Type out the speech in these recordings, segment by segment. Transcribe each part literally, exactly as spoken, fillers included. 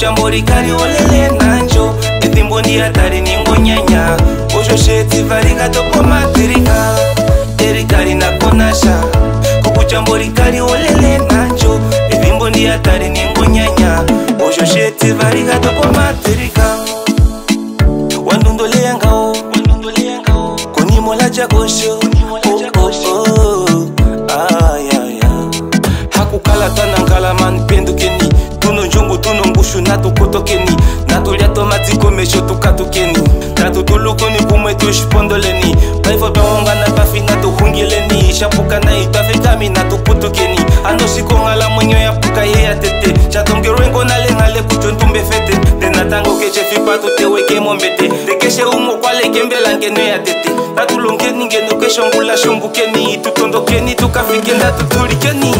Kokuchambori kari olele nanjo Etimbo ndi atari ningo nyanya Ojo sheti varika topo materika Erikari na konasha Kokuchambori kari olele nanjo Etimbo ndi atari ningo nyanya Ojo sheti varika topo materika Wandundo leangao Koni mola jagosho Hakukala tanankala man pendo keni Tuno njongo tuno ngushu nato koto keni Nato liato matiko mesho tukato keni Nato tuluko ni kumwe tushpondoleni Baifo beonga na bafi nato hungileni Shapuka na itafe kami nato kuto keni Ano shiko ngala mwenyo ya puka ye ya tete Chatongero na le ngale kuchontumbe fete Tena tango keche fipatu tewe ke mombete Dekeshe umo kwa le kembela ngeno ya tete Nato longeni ngeno kesho ngula shombu keni Tutondo keni tukafike nato tuli keni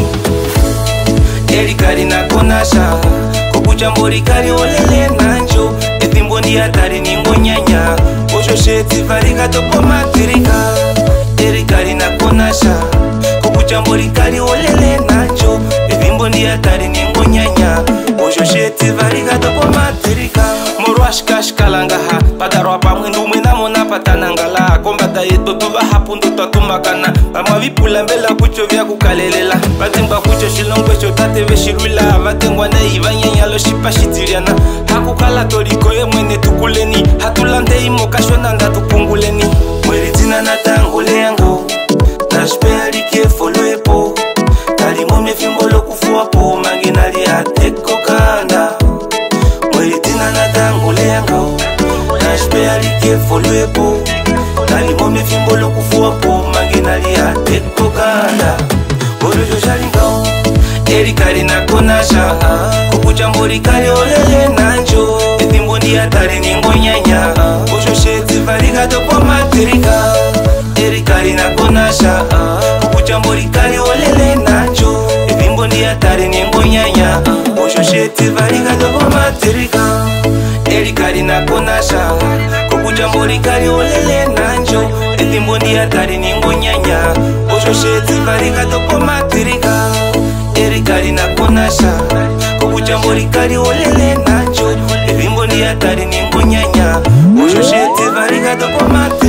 Erikari na konasha Kokuchambori kari olele nanjo Etimbo ndi atari ningo nyanya Ojo sheti varika topo materika Erikari na konasha Kokuchambori kari olele nanjo Etimbo ndi atari ningo nyanya Ojo sheti varika topo materika Moro ashikashikala ha Padarwa pa mwendu mwena mona patanangala Kombata yeto tuva hapundu tatumakana Pama vipula mbela kucho vya kukalelela Batengwa kucho shilongwe chotate veshirwila Batengwa na iva nyanyalo shipa shitiriana Hakukala toriko ye mwene tukuleni Hatulante imo kashona nga tupunguleni Mweritina na tangole yango Nashpea like follow epo Talimo mefimbolo kufuwa po Manginali ateko kanda Mweritina na tangole yango Nashpea like follow epo Talimo mefimbolo kufuwa po Manginali ateko kanda Orojo shalingao Erikari na konasha Kokuchambori kari olele nanjo Etimbo ndi atari ningo nyanya Ojo sheti varika topo materika Erikari na konasha Kokuchambori kari olele nanjo Etimbo ndi atari ningo nyanya Ojo sheti varika topo materika Erikari na konasha Kokuchambori kari olele nanjo Etimbo ndi atari ningo nyanya Ojo sheti varika topo materika Erikari na konasha Kokuchambori kari olele nanjo Etimbo ndi atari ningo nyanya Ojo sheti varika topo materika